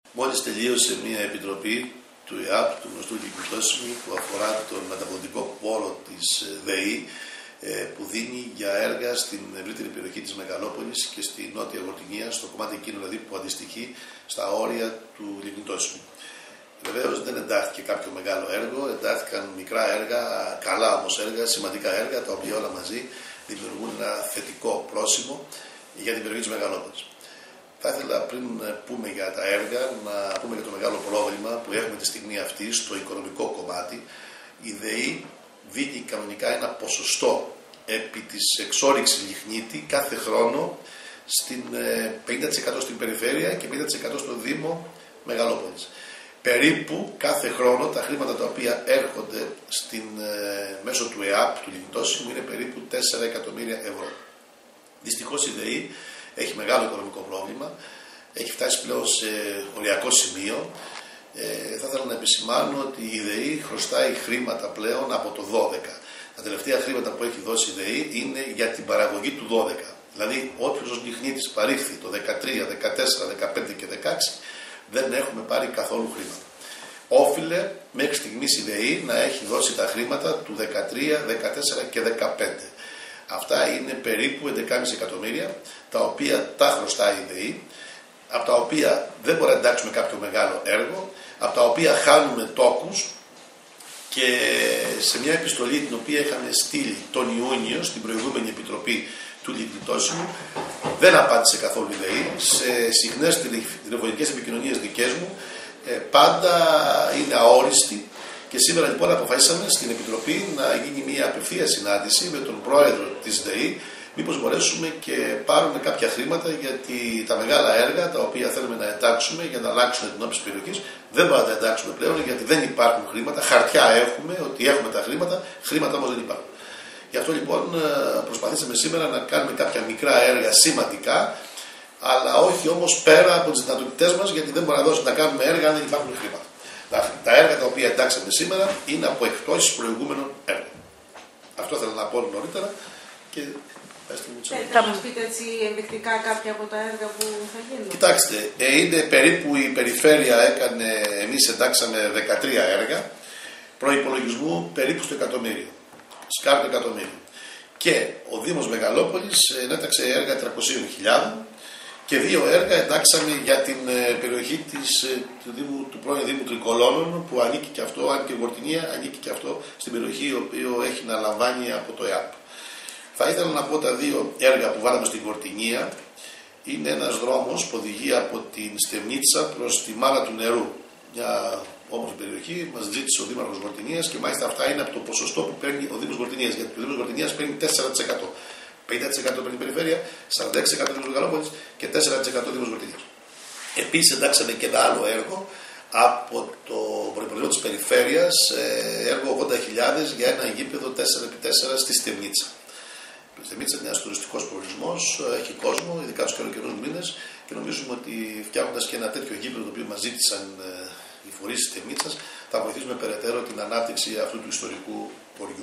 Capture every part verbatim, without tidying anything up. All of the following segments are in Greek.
Μόλις τελείωσε μια επιτροπή του ΕΑΠ, του γνωστού Λυκνητόσιμου, που αφορά τον μεταποδοτικό πόρο της ΔΕΗ, που δίνει για έργα στην ευρύτερη περιοχή της Μεγαλόπολης και στη Νότια Γορτινία, στο κομμάτι εκείνο δηλαδή που αντιστοιχεί στα όρια του Λυκνητόσιμου. Βεβαίως δεν εντάχθηκε κάποιο μεγάλο έργο, εντάχθηκαν μικρά έργα, καλά όμως έργα, σημαντικά έργα, τα οποία όλα μαζί δημιουργούν ένα θετικό πρόσημο για την περιοχή της Μεγαλόπολης. Θα ήθελα πριν πούμε για τα έργα, να πούμε για το μεγάλο πρόβλημα που έχουμε τη στιγμή αυτή στο οικονομικό κομμάτι. Η ΔΕΗ δίνει κανονικά ένα ποσοστό επί της εξόρυξης λιχνίτη κάθε χρόνο στην πενήντα τοις εκατό στην περιφέρεια και πενήντα τοις εκατό στο Δήμο Μεγαλόπολης. Περίπου κάθε χρόνο τα χρήματα τα οποία έρχονται στην, μέσω του ΕΑΠ, του Λυκνητόσιμου, είναι περίπου τέσσερα εκατομμύρια ευρώ. Δυστυχώς η ΔΕΗ έχει μεγάλο οικονομικό πρόβλημα, έχει φτάσει πλέον σε οριακό σημείο. Ε, θα ήθελα να επισημάνω ότι η ΔΕΗ χρωστάει χρήματα πλέον από το δώδεκα. Τα τελευταία χρήματα που έχει δώσει η ΔΕΗ είναι για την παραγωγή του δώδεκα. Δηλαδή, όποιος λιχνίτης παρήχθη το δεκατρία, δεκατέσσερα, δεκαπέντε και δεκαέξι, δεν έχουμε πάρει καθόλου χρήματα. Όφιλε μέχρι στιγμής η ΔΕΗ να έχει δώσει τα χρήματα του δεκατρία, δεκατέσσερα και δεκαπέντε. Αυτά είναι περίπου έντεκα κόμμα πέντε εκατομμύρια, τα οποία τα χρωστάει η ΔΕΗ, από τα οποία δεν μπορεί να εντάξουμε κάποιο μεγάλο έργο, από τα οποία χάνουμε τόκους, και σε μια επιστολή την οποία είχαμε στείλει τον Ιούνιο στην προηγούμενη επιτροπή του Λυκνητόσιμου, δεν απάντησε καθόλου η ΔΕΗ. Σε συχνές τηλεφωνικές επικοινωνίες δικές μου πάντα είναι αόριστη, και σήμερα λοιπόν αποφασίσαμε στην Επιτροπή να γίνει μια απευθείας συνάντηση με τον πρόεδρο της ΔΕΗ, μήπως μπορέσουμε και πάρουμε κάποια χρήματα, γιατί τα μεγάλα έργα τα οποία θέλουμε να εντάξουμε για να αλλάξουν την όψη της περιοχής δεν μπορούμε να τα εντάξουμε πλέον, γιατί δεν υπάρχουν χρήματα. Χαρτιά έχουμε ότι έχουμε τα χρήματα, χρήματα όμως δεν υπάρχουν. Γι' αυτό λοιπόν προσπαθήσαμε σήμερα να κάνουμε κάποια μικρά έργα σημαντικά, αλλά όχι όμως πέρα από τις δυνατότητές μας, γιατί δεν μπορούμε να, δώσουμε, να κάνουμε έργα αν δεν υπάρχουν χρήματα. Τα έργα τα οποία εντάξαμε σήμερα είναι από εκτόσεις προηγούμενων έργων. Αυτό θέλω να πω νωρίτερα. Και θα μας πείτε έτσι ενδεικτικά κάποια από τα έργα που θα γίνουν? Κοιτάξτε, είναι περίπου η περιφέρεια έκανε, εμείς εντάξαμε δεκατρία έργα, προϋπολογισμού περίπου στο εκατομμύριο, σκάρτο εκατομμύριο. Και ο Δήμος Μεγαλόπολης έταξε έργα τριακόσιες χιλιάδες και δύο έργα εντάξαμε για την περιοχή της, του, Δήμου, του πρώην Δήμου Τρικολώνων, που ανήκει και αυτό, αν και η Γορτινία ανήκει και αυτό στην περιοχή η οποία έχει να λαμβάνει από το ΕΑΠ. Θα ήθελα να πω τα δύο έργα που βάλαμε στην Γορτινία. Είναι ένας δρόμος που οδηγεί από την Στεμνίτσα προς τη Μάνα του Νερού. Μια όμορφη περιοχή, μας ζήτησε ο Δήμαρχος Γορτινίας, και μάλιστα αυτά είναι από το ποσοστό που παίρνει ο Δήμος Γορτινίας. Γιατί ο Δήμος Γορτινίας παίρνει τέσσερα τοις εκατό. πενήντα τοις εκατό παίρνει η περιφέρεια, σαράντα έξι τοις εκατό Δήμος Μεγαλόπολης και τέσσερα τοις εκατό Δήμος Γορτινίας. Επίσης εντάξαμε και ένα άλλο έργο από το προϋπολογισμό της περιφέρειας, έργο ογδόντα χιλιάδες για ένα γήπεδο τέσσερα επί τέσσερα στη Στεμνίτσα. Η Στεμνίτσα είναι ένας τουριστικός προορισμός, έχει κόσμο, ειδικά στους καλοκαιρινούς μήνες, και νομίζουμε ότι φτιάχνοντας και ένα τέτοιο γήπεδο το οποίο μας ζήτησαν οι φορείς της Στεμνίτσας, θα βοηθήσουμε περαιτέρω την ανάπτυξη αυτού του ιστορικού χωριού.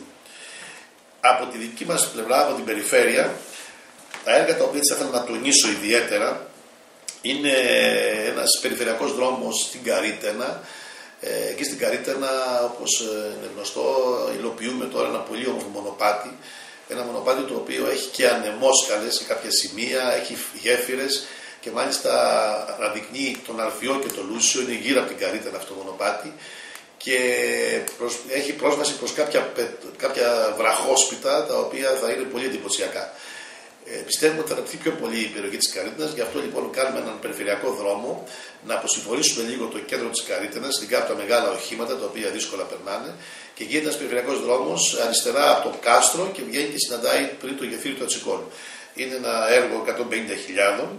Από τη δική μας πλευρά, από την περιφέρεια, τα έργα τα οποία θα ήθελα να τονίσω ιδιαίτερα είναι ένας περιφερειακός δρόμος στην Καρύττενα. Εκεί στην Καρύττενα, όπως είναι γνωστό, υλοποιούμε τώρα ένα πολύ όμορφο μονοπάτι. Ένα μονοπάτι το οποίο έχει και ανεμόσκαλες σε κάποια σημεία, έχει γέφυρες, και μάλιστα αναδεικνύει τον Αλφιό και τον Λούσιο, είναι γύρω από την Καρύττενα αυτό το μονοπάτι, και προς, έχει πρόσβαση προς κάποια, κάποια βραχόσπιτα τα οποία θα είναι πολύ εντυπωσιακά. Ε, πιστεύουμε ότι θα αναπτυχθεί πιο πολύ η περιοχή της Καρύττενας, γι' αυτό λοιπόν κάνουμε έναν περιφερειακό δρόμο να αποσυμφορήσουμε λίγο το κέντρο της Καρύττενας, ειδικά από τα μεγάλα οχήματα τα οποία δύσκολα περνάνε, και γίνεται ένας περιφερειακός δρόμος αριστερά από το κάστρο και βγαίνει και συναντάει πριν το γεφύρι του Ατσικών. Είναι ένα έργο εκατόν πενήντα χιλιάδες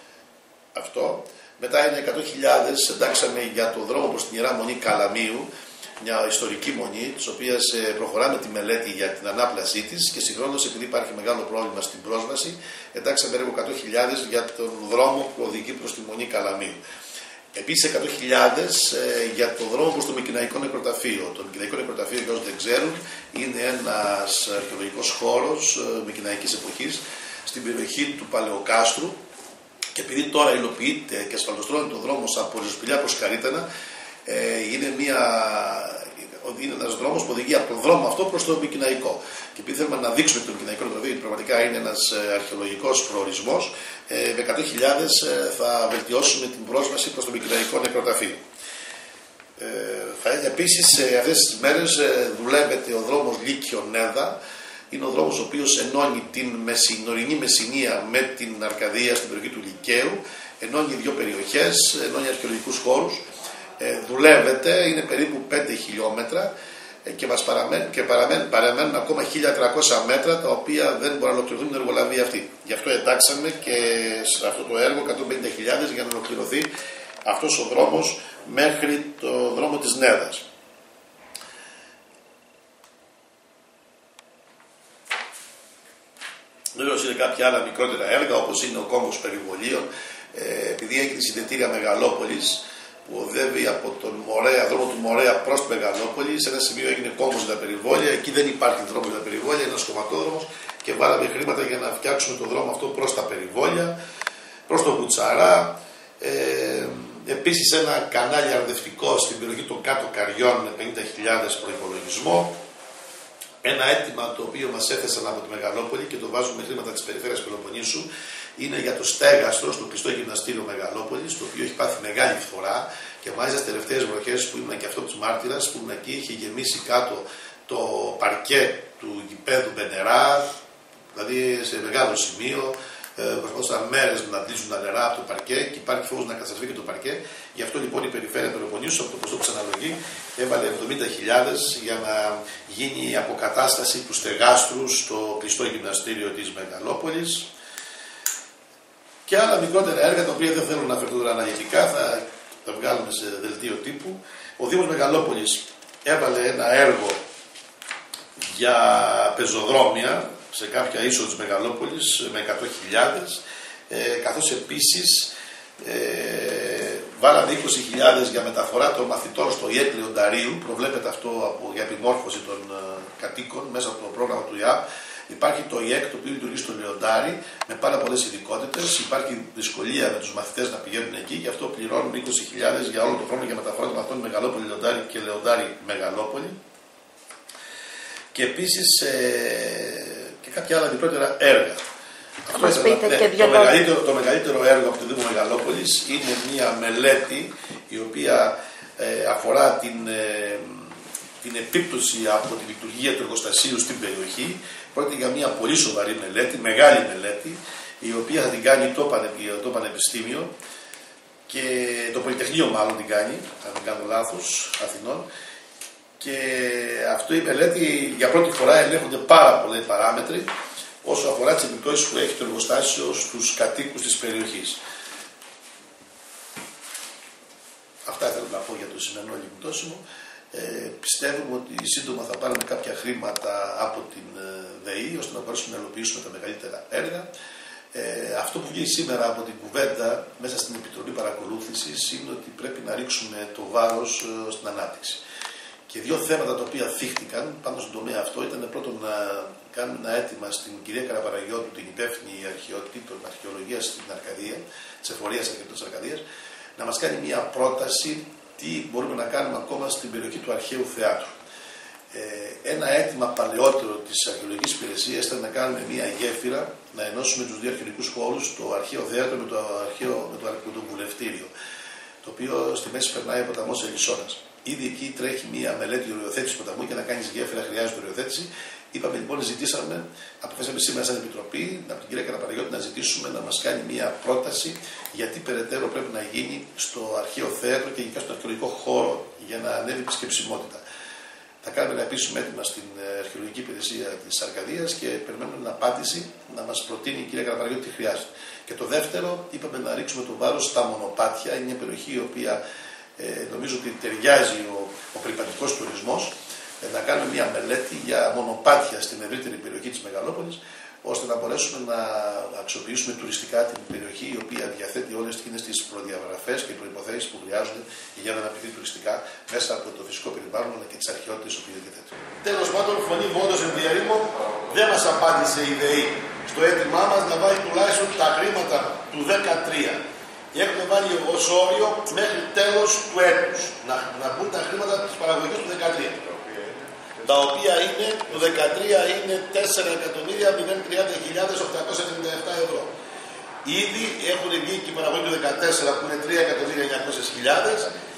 αυτό. Μετά είναι εκατό χιλιάδες εντάξαμε για το δρόμο προς την Ιερά Μονή Καλαμίου, μια ιστορική μονή, της οποίας προχωράμε τη μελέτη για την ανάπλασή της, και συγχρόνως, επειδή υπάρχει μεγάλο πρόβλημα στην πρόσβαση, εντάξαμε έργο εκατό χιλιάδες για τον δρόμο που οδηγεί προς τη Μονή Καλαμίου. Επίσης εκατό χιλιάδες ε, για το δρόμο προς το Μικηναϊκό Νεκροταφείο. Το Μικηναϊκό Νεκροταφείο, για όσους δεν ξέρουν, είναι ένας αρχαιολογικός χώρος ε, μικηναϊκής εποχής στην περιοχή του Παλαιοκάστρου, Και επειδή τώρα υλοποιείται και ασφαλτοστρώνει το δρόμο από Ριζοσπηλιά προς Καρύτανα, ε, είναι, μια, είναι ένας δρόμος που οδηγεί από τον δρόμο αυτό προς το Μικηναϊκό. Και επειδή θέλουμε να δείξουμε το Μικηναϊκό νεκροταφείο, πραγματικά είναι ένας αρχαιολογικός προορισμός, ε, με εκατό χιλιάδες ε, θα βελτιώσουμε την πρόσβαση προς το Μικηναϊκό νεκροταφείο. Ε, επίσης, ε, αυτές τις μέρες ε, δουλεύεται ο δρόμος Λύκειο-Νέδα. Είναι ο δρόμος ο οποίος ενώνει την μεσηνορεινή Μεσσηνία με την Αρκαδία στην περιοχή του Λυκαίου, ενώνει δύο περιοχές, ενώνει αρχαιολογικούς χώρους, ε, δουλεύεται, είναι περίπου πέντε χιλιόμετρα ε, και, μας παραμένουν, και παραμένουν, παραμένουν ακόμα χίλια τριακόσια μέτρα τα οποία δεν μπορεί να ολοκληρωθούν την εργολαβία αυτή. Γι' αυτό εντάξαμε και σε αυτό το έργο εκατόν πενήντα χιλιάδες για να ολοκληρωθεί αυτός ο δρόμος μέχρι το δρόμο της Νέδας. Βεβαίως είναι κάποια άλλα μικρότερα έργα, όπως είναι ο κόμβος περιβολίων, ε, επειδή έχει τη συνδετήρια Μεγαλόπολης που οδεύει από τον Μορέα, δρόμο του Μορέα προς τη Μεγαλόπολη. Σε ένα σημείο έγινε κόμβος για τα περιβόλια, εκεί δεν υπάρχει δρόμο για τα περιβόλια, είναι ένας κομματόδρομος και βάλαμε χρήματα για να φτιάξουμε τον δρόμο αυτό προς τα περιβόλια, προς τον Κουτσαρά. Ε, επίσης ένα κανάλι αρδευτικό στην περιοχή των κάτω Καριών με πενήντα χιλιάδες προϋπολογισμό. Ένα αίτημα το οποίο μας έθεσαν από τη Μεγαλόπολη και το βάζουμε χρήματα της περιφέρειας Πελοποννήσου είναι για το στέγαστρο στο κλειστό γυμναστήριο Μεγαλόπολης, το οποίο έχει πάθει μεγάλη φθορά και μάλιστα στις τελευταίες βροχές που ήμουν και αυτό της μάρτυρας, που ήμουν εκεί, είχε γεμίσει κάτω το παρκέ του γηπέδου με νερά, δηλαδή σε μεγάλο σημείο. Ε, προσπαθούσαν μέρες να αντλήσουν τα νερά από το παρκέ και υπάρχει φόβος να καταστραφεί και το παρκέ. Γι' αυτό λοιπόν η περιφέρεια Πελοποννήσου από το ποσό που ξαναλογεί έβαλε εβδομήντα χιλιάδες για να γίνει η αποκατάσταση του στεγάστρου στο κλειστό γυμναστήριο της Μεγαλόπολης. Και άλλα μικρότερα έργα τα οποία δεν θέλω να αφαιρθούν αναλυτικά, θα τα βγάλουμε σε δελτίο τύπου. Ο Δήμος Μεγαλόπολης έβαλε ένα έργο για πεζοδρόμια σε κάποια ίσο της Μεγαλόπολης με εκατό χιλιάδες, ε, καθώς επίσης ε, βάλαμε είκοσι χιλιάδες για μεταφορά των μαθητών στο ΙΕΚ Λεονταρίου. Προβλέπεται αυτό από, για επιμόρφωση των ε, κατοίκων μέσα από το πρόγραμμα του ΙΑΠ. Υπάρχει το ΙΕΚ το οποίο λειτουργεί στο Λεοντάρι με πάρα πολλές ειδικότητες. Υπάρχει δυσκολία με τους μαθητές να πηγαίνουν εκεί, γι' αυτό πληρώνουν είκοσι χιλιάδες για όλο το χρόνο για μεταφορά των μαθητών Μεγαλόπολη Λεοντάρι και Λεοντάρι Μεγαλόπολη. Και επίσης ε, και κάποια άλλα μικρότερα έργα. Αυτό μας πείτε ναι, και το, μεγαλύτερο, το μεγαλύτερο έργο από το Δήμο Μεγαλόπολης είναι μια μελέτη η οποία ε, αφορά την, ε, την επίπτωση από τη λειτουργία του εργοστασίου στην περιοχή. Πρόκειται για μια πολύ σοβαρή μελέτη, μεγάλη μελέτη, η οποία θα την κάνει το, Πανεπιστήμιο, το Πανεπιστήμιο και το Πολυτεχνείο μάλλον την κάνει, αν δεν κάνω λάθος, Αθηνών. Και αυτή η μελέτη για πρώτη φορά ελέγχονται πάρα πολλές παράμετροι όσο αφορά τις επιπτώσεις που έχει το εργοστάσιο στους κατοίκους της περιοχής. Αυτά θέλω να πω για το σημερινό λιγουτόσιμο. Ε, πιστεύουμε ότι σύντομα θα πάρουμε κάποια χρήματα από την ΔΕΗ ώστε να μπορέσουμε να υλοποιήσουμε τα μεγαλύτερα έργα. Ε, αυτό που βγει σήμερα από την κουβέντα μέσα στην Επιτροπή Παρακολούθησης είναι ότι πρέπει να ρίξουμε το βάρος ε, στην ανάπτυξη. Και δύο θέματα τα οποία θύχτηκαν πάνω στον τομέα αυτό ήταν πρώτον να κάνουμε ένα αίτημα στην κυρία Καραπαραγιώτου, την υπεύθυνη αρχαιότητων αρχαιολογίας στην Αρκαδία, της εφορίας αρχαιότητας της Αρκαδίας, να μας κάνει μια πρόταση τι μπορούμε να κάνουμε ακόμα στην περιοχή του αρχαίου θεάτρου. Ε, ένα αίτημα παλαιότερο της αρχαιολογικής υπηρεσίας ήταν να κάνουμε μια γέφυρα, να ενώσουμε τους δύο αρχαιολογικούς χώρους, το αρχαίο θέατρο με το, αρχαίο, με το, με το βουλευτήριο, το οποίο στη μέση περνάει ο ποταμός Ελισσόνας. Ήδη εκεί τρέχει μια μελέτη οριοθέτηση ποταμού και να κάνει γέφυρα χρειάζεται οριοθέτηση. Είπαμε λοιπόν, ζητήσαμε, αποφάσισαμε σήμερα σαν Επιτροπή, από την κυρία Καραπαραγιώτη, να ζητήσουμε να μας κάνει μια πρόταση γιατί περαιτέρω πρέπει να γίνει στο αρχαίο θέατρο και γενικά στον αρχαιολογικό χώρο για να ανέβει επισκεψιμότητα. Θα κάνουμε ένα επίσημο έτοιμα στην αρχαιολογική υπηρεσία της Αρκαδίας και περιμένουμε την απάντηση να μας προτείνει η κυρία Καραπαραγιώτη τι χρειάζεται. Και το δεύτερο, είπαμε να ρίξουμε το βάρος στα μονοπάτια. Είναι μια περιοχή η οποία ε, νομίζω ότι ταιριάζει ο, ο περιπατικός τουρισμός. Να κάνουμε μια μελέτη για μονοπάτια στην ευρύτερη περιοχή της Μεγαλόπολης, ώστε να μπορέσουμε να αξιοποιήσουμε τουριστικά την περιοχή, η οποία διαθέτει όλες τις προδιαγραφές και προϋποθέσεις που χρειάζονται για να αναπτυχθεί τουριστικά μέσα από το φυσικό περιβάλλον αλλά και τις αρχαιότητες που διαθέτει. Τέλος πάντων, Φωνή Βόντος Ενδιαρρήμων δεν μας απάντησε η ΔΕΗ στο αίτημά μας να βάλει τουλάχιστον τα χρήματα του δεκατρία. Και έχουμε βάλει ως όριο μέχρι τέλος του έτους να, να μπουν τα χρήματα της παραγωγής του δεκατρία. Τα οποία είναι, το δεκατρία είναι τέσσερα εκατομμύρια τριάντα χιλιάδες οκτακόσια ενενήντα επτά ευρώ. Ήδη έχουν βγει και η παραγωγή του δεκατέσσερα που είναι τρία εκατομμύρια εννιακόσιες χιλιάδες.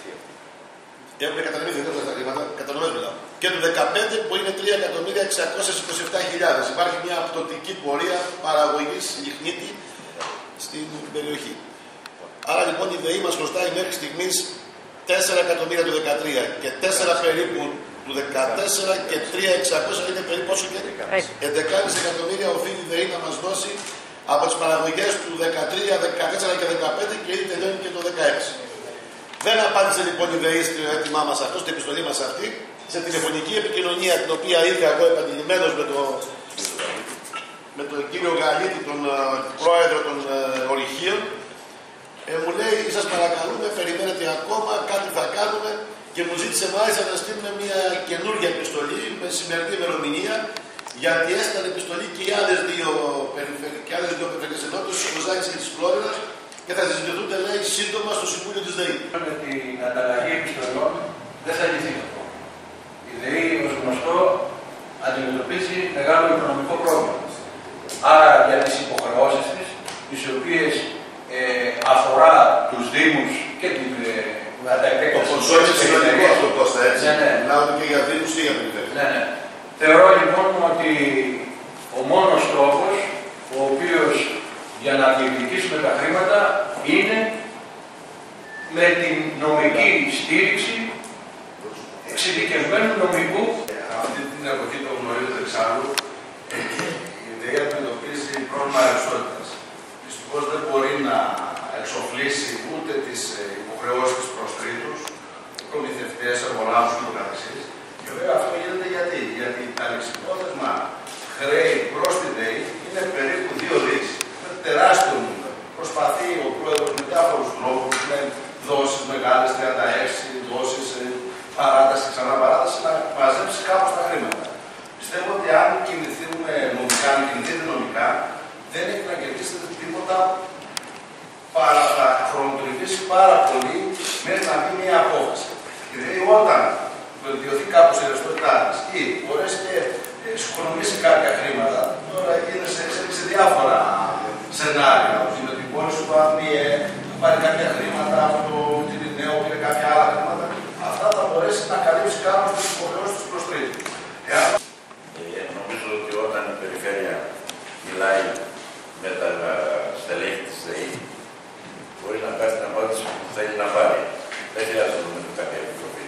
Έχουμε κατανεμηθεί δεν τα χρήματα, κατανομές μιλάω. Και το δεκαπέντε που είναι τρία εκατομμύρια εξακόσιες είκοσι επτά χιλιάδες. Υπάρχει μια πτωτική πορεία παραγωγής λιχνίτη στην περιοχή. Άρα λοιπόν η ΔΕΗ μας χρωστάει μέχρι στιγμής τέσσερα εκατομμύρια του δεκατρία και τέσσερα περίπου του δεκατέσσερα και τρία χιλιάδες εξακόσια είναι περίπου όσο και έντεκα εκατομμύρια οφείλει η ΔΕΗ να μας δώσει από τις παραγωγές του δεκατρία, δεκατέσσερα και δεκαπέντε και ήδη τελειώνει και το δεκαέξι. Δεν απάντησε λοιπόν η ΔΕΗ στο αίτημά μας αυτό, στην επιστολή μας αυτή, σε τηλεφωνική επικοινωνία την οποία είχα εγώ επαντηλημμένος με, το, με τον κύριο Γαλίτη, τον uh, πρόεδρο των uh, ορυχείων. Ε, μου λέει, σας παρακαλούμε, περιμένετε ακόμα, κάτι θα κάνουμε και μου ζήτησε μάλιστα να στείλουμε μια καινούργια επιστολή με σημερινή ημερομηνία γιατί έστειλαν επιστολή και οι άλλες δύο περιφερειακές ενότητες, της Κοζάκης και της Φλόρινας και θα συζητηθούν, λέει, σύντομα στο Συμβούλιο της ΔΕΗ. Με την ανταλλαγή επιστολών δεν θα λυθεί αυτό. Η ΔΕΗ, ως γνωστό, αντιμετωπίζει μεγάλο οικονομικό πρόβλημα. Άρα για τις υποχρεώσεις της, τις οποίες ε, αφορά τους Δήμους και την ε, το ποσό είναι σημαντικό αυτό, Κώστα, έτσι. Ναι, ναι. Μιλάμε και για Δήμους και για περιφέρειες. Ναι, ναι. Θεωρώ λοιπόν ότι ο μόνος τρόπος, ο οποίος για να διεκδικήσουμε τα χρήματα, είναι με την νομική στήριξη εξειδικευμένου νομικού. Αυτή την εποχή το γνωρίζετε εξάλλου, η ΔΕΗ αντιμετωπίζει πρόβλημα ρευστότητας. Δυστυχώς δεν μπορεί να εξοφλήσει ούτε τις υποχρεώσεις προς τρίτους, προμηθευτές, εργολάβους και το καθεξής. Και βέβαια αυτό γίνεται γιατί, γιατί τα λεξιπρόθεσμα χρέη προς τη ΔΕΗ είναι περίπου δύο δις. Είναι τεράστιο νούμερο. Προσπαθεί ο πρόεδρος με διάφορους τρόπους, με δόσεις μεγάλες, τριάντα έξι, δόσεις, παράταση, ξανά παράταση, να μαζέψει κάπως τα χρήματα. Πιστεύω ότι αν κινηθούμε νομικά, αν κινηθείτε νομικά, δεν έχει να κερδίσετε τίποτα παρά θα χρονοτριβήσει πάρα πολύ μέχρι να βγει μια απόφαση. Δηλαδή, όταν βελτιωθεί κάπως η ρευστότητά της ή μπορέσει και εξοικονομήσει κάποια χρήματα, τώρα γίνεται σε εξέλιξη διάφορα σενάρια. Όπως είναι ότι η πόλη σου θα πάρει κάποια χρήματα από το Τινινέο και κάποια άλλα χρήματα. Αυτά θα μπορέσει να καλύψει κάπως τις υποχρεώσεις του προς τρίτου. Ε, νομίζω ότι όταν η περιφέρεια μιλάει με τα στελέχη της ΔΕΗ, μπορεί να πάρει την απάντηση που θέλει να πάρει. Δεν χρειάζεται νομίζω κάποια επιτροπή.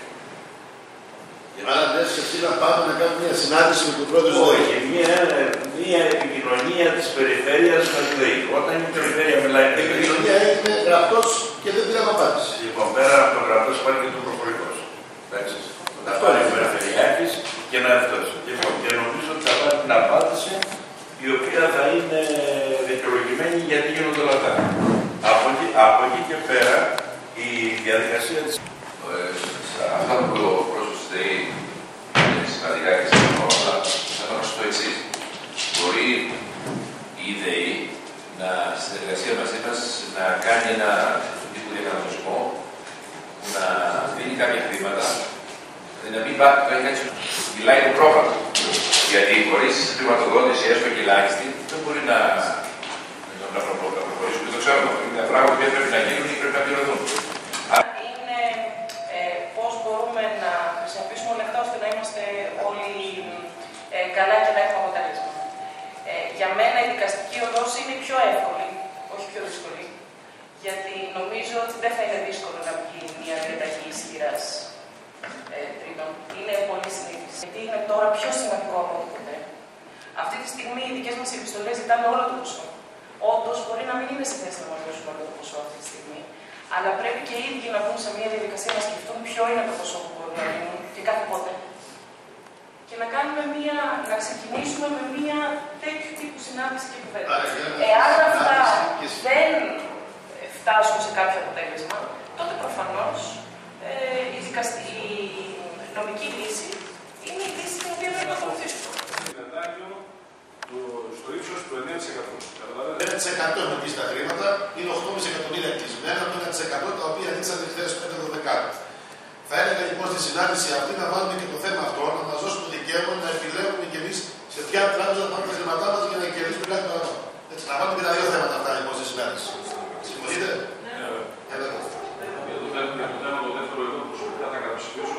Άρα λες εσύ να πάμε να κάνουμε μια συνάντηση με τον πρόεδρο της ΔΕΗ. Όχι, μια, μια επικοινωνία της περιφέρειας με τη ΔΕΗ. Όταν η περιφέρεια μιλάει με η επικοινωνία έγινε γραπτός και δεν πήραμε απάντηση. Λοιπόν, πέρα από το γραπτός υπάρχει και το προφορικός. Εντάξει. Να πάρει ο περιφερειάρχης και να ευθώσει. Λοιπόν, και νομίζω ότι θα πάρει την απάντηση η οποία θα είναι δικαιολογημένη γιατί γίνονται όλα αυτά. Από εκεί, από εκεί και πέρα η διαδικασία της. Αυτά που είπε ο πρόσωπος της ΔΕΗ είναι σημαντικά και σημαντικά. Θα πω το εξής. Μπορεί η ΔΕΗ να, στη συνεργασία μαζί μας να κάνει ένα τύπο διακανονισμό που να δίνει κάποια χρήματα, δηλαδή να μην πάει κάτι μιλάει το πρόγραμμα. Γιατί χωρίς χρηματοδότηση, έστω και ελάχιστη, δεν μπορεί να, να προχωρήσουμε. Το ξέρουμε. Είναι πράγματα που πρέπει να γίνουν ή πρέπει να πληρωθούν. Είναι ε, πώς μπορούμε να χρησιμοποιήσουμε όλα αυτά ώστε να είμαστε όλοι ε, καλά και να έχουμε αποτέλεσμα. Ε, για μένα η δικαστική οδός είναι πιο εύκολη, όχι πιο δύσκολη. Γιατί νομίζω ότι δεν θα είναι δύσκολο να βγει μια διαταγή ισχυράς ε, τρίτων. Είναι πολύ συνήθις. Γιατί είναι τώρα πιο σημαντικό από ό,τι ποτέ. Αυτή τη στιγμή οι δικές μας επιστολές ζητάμε όλο το ποσό. Όντως μπορεί να μην είναι σε θέση να μας δώσουν όλο το ποσό αυτή τη στιγμή. Αλλά πρέπει και οι ίδιοι να μπουν σε μια διαδικασία να σκεφτούν ποιο είναι το ποσό που μπορούν να δίνουν και κάθε πότε. Και να κάνουμε μια, να ξεκινήσουμε με μια τέτοιου τύπου συνάντηση και κουβέντα. Άρα, Εάν αυτά και... δεν φτάσουν σε κάποιο αποτέλεσμα, τότε προφανώς ε, η, δικαστη... η νομική λύση είναι η λύση την οποία πρέπει να ακολουθήσουμε. Στο ύψος του εννέα τοις εκατό. εννέα τοις εκατό έχουμε πει στα χρήματα, είναι οκτώ κόμμα πέντε εκατομμύρια κλεισμένα, το ένα τοις εκατό τα οποία ανοίξαν το δύο χιλιάδες πέντε δώδεκα. Θα έλεγα λοιπόν στη συνάντηση αυτή να βάλουμε και το θέμα αυτό, να μας δώσουμε το δικαίωμα να επιλέγουμε κι εμείς σε ποια τράπεζα θα πάμε τα χρήματά μας για να κερδίσουμε κάτι παραπάνω. Έτσι, να βάλουμε και τα δύο θέματα αυτά λοιπόν στη συνάντηση. Συμφωνείτε? Ναι, βέβαια. Για το θέμα το δεύτερο εδώ προσωπικά θα καταψηφίσω